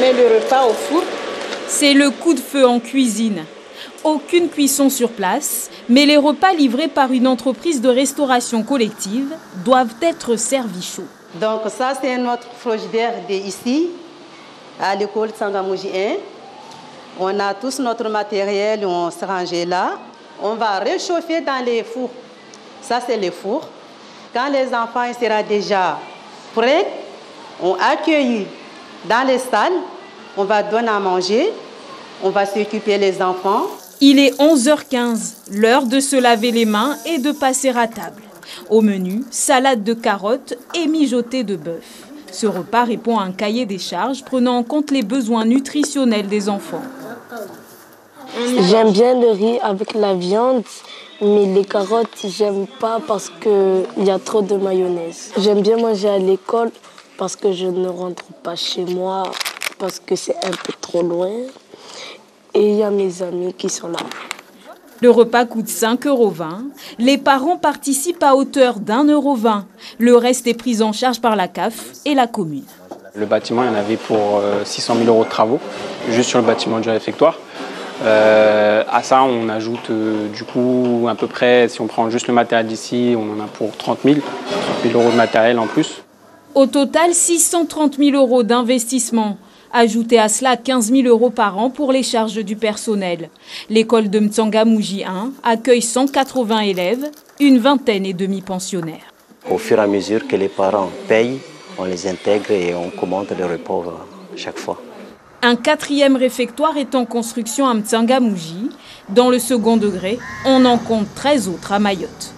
met le repas au four. C'est le coup de feu en cuisine. Aucune cuisson sur place, mais les repas livrés par une entreprise de restauration collective doivent être servis chauds. Donc ça, c'est notre frigidaire d'ici, à l'école Tsangamouji 1. On a tous notre matériel, on se range là. On va réchauffer dans les fours. Ça, c'est les fours. Quand les enfants seront déjà prêts, on accueille dans les salles, on va donner à manger, on va s'occuper des enfants. Il est 11h15, l'heure de se laver les mains et de passer à table. Au menu, salade de carottes et mijoté de bœuf. Ce repas répond à un cahier des charges prenant en compte les besoins nutritionnels des enfants. J'aime bien le riz avec la viande, mais les carottes, j'aime pas parce qu'il y a trop de mayonnaise. J'aime bien manger à l'école parce que je ne rentre pas chez moi, parce que c'est un peu trop loin. Et il y a mes amis qui sont là. Le repas coûte 5,20 €. Les parents participent à hauteur d'1,20 €. Le reste est pris en charge par la CAF et la commune. Le bâtiment, il y en avait pour 600 000 € de travaux, juste sur le bâtiment du réfectoire. À ça, on ajoute du coup à peu près, si on prend juste le matériel d'ici, on en a pour 30 000 € de matériel en plus. Au total, 630 000 € d'investissement. Ajoutez à cela 15 000 € par an pour les charges du personnel. L'école de Mtsangamouji 1 accueille 180 élèves, une vingtaine et demi-pensionnaires. Au fur et à mesure que les parents payent, on les intègre et on commande le repas chaque fois. Un 4e réfectoire est en construction à Mtsangamouji. Dans le second degré, on en compte 13 autres à Mayotte.